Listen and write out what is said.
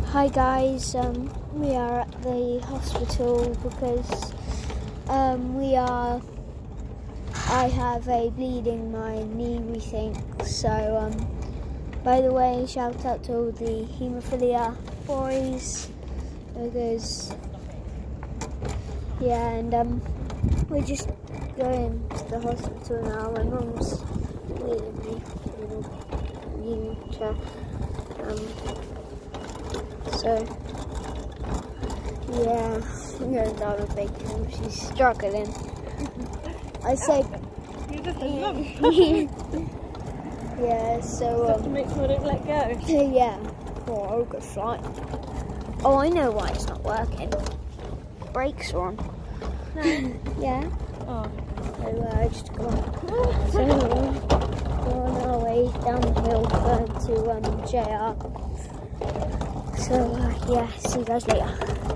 Hi guys, we are at the hospital because I have a bleeding in my knee, we think. So by the way, shout out to all the haemophilia boys because yeah, and we're just going to the hospital now. My mum's leading me in a wheelchair. So yeah, I'm going down a big hill. She's struggling. I said you're just a lump. Yeah, so just have to make sure I don't let go. yeah. Oh, I'll go flying. Oh, I know why it's not working. Brakes are on. No. Yeah. Oh. So just go on. So we're on our way down the hill going to JR. So yeah, see you guys later.